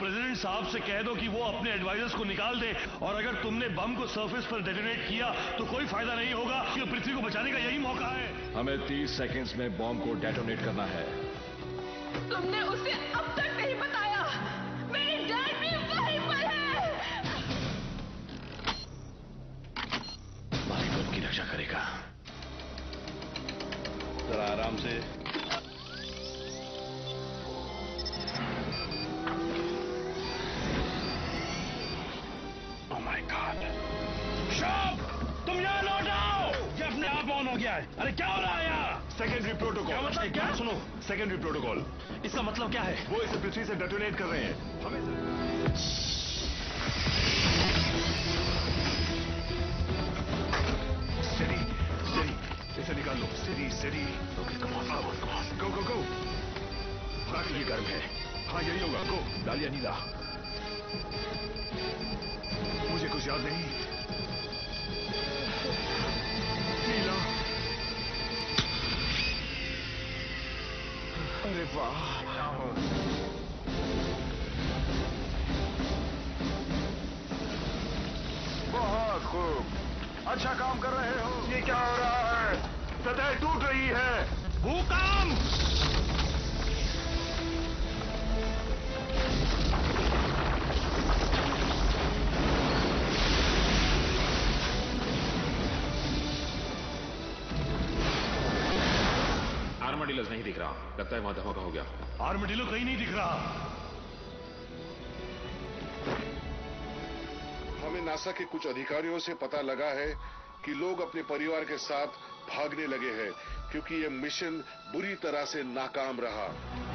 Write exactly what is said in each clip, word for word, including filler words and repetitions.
President साहब से कह दो कि वो अपने एडवाइजर्स को निकाल दे, और अगर तुमने बम को सरफेस पर डेटोनेट किया तो कोई फायदा नहीं होगा, क्योंकि पृथ्वी को बचाने का यही मौका है। हमें तीस सेकंड्स में बम को डेटोनेट करना है। तुमने उसे अब तक नहीं बताया, मेरी डैड भी वहीं पर है। हमारी बम की रक्षा करेगा। जरा आराम से। Oh my God! शॉप, तुम यहाँ लौट आओ। ये अपने आप ऑन हो गया है। अरे क्या हो रहा है यहाँ? Secondary protocol. क्या मतलब? क्या सुनो, सेकेंडरी प्रोटोकॉल। इसका मतलब क्या है? वो इसे पृथ्वी से डेटोनेट कर रहे हैं। हमें स्टेडी, स्टेडी, इसे निकाल लो। Steady, steady. Okay, come on, come on, come on. Go, go, go. ये गर्म है। हाँ, यही होगा। गो। लाल या नीला? मुझे कुछ याद नहीं। नीला। अरे वाह, बहुत खूब, अच्छा काम कर रहे हो। ये क्या हो रहा है? सतह टूट रही है। भूकंप! आर्माडिलोस नहीं दिख रहा, लगता है वहां धमाका हो गया। आर्माडिलो कहीं नहीं दिख रहा। हमें नासा के कुछ अधिकारियों से पता लगा है कि लोग अपने परिवार के साथ भागने लगे हैं, क्योंकि यह मिशन बुरी तरह से नाकाम रहा।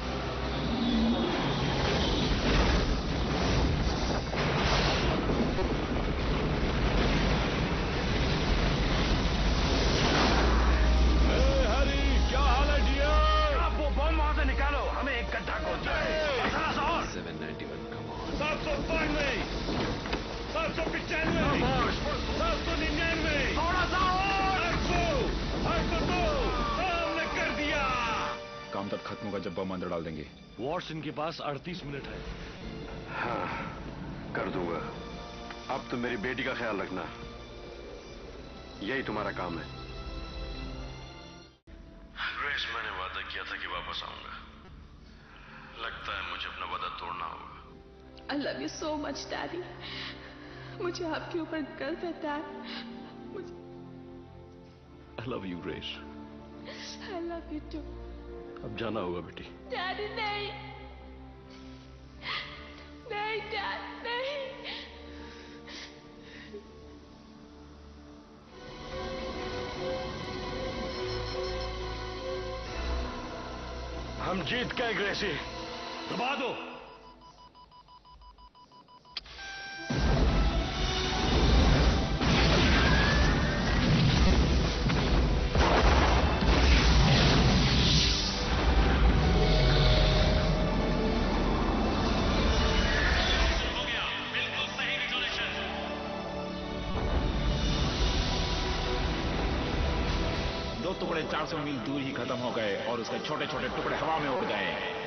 सात सौ बानवे, सात सौ पिचानवे, सात सौ निन्यानवे, थोड़ा सा और, आठ सौ, आठ सौ दो, हमने कर दिया। काम तब खत्म होगा जब बम अंदर डाल देंगे। वॉट्सन के पास अड़तीस मिनट है। हाँ, कर दूंगा। अब तो मेरी बेटी का ख्याल रखना, यही तुम्हारा काम है। ग्रेस, मैंने वादा किया था कि वापस आऊंगा। लगता है मुझे अपना वादा तोड़ना होगा। I love you so much, Daddy. मुझे आपके ऊपर गर्व है, Dad. मुझे... I love you, Grace. I love you too. अब जाना होगा बेटी। Daddy, नहीं, नहीं, Dad, नहीं। हम जीत गए ग्रेसी। दबा दो। दो टुकड़े चार सौ मील दूर ही खत्म हो गए और उसके छोटे छोटे टुकड़े हवा में उड़ गए।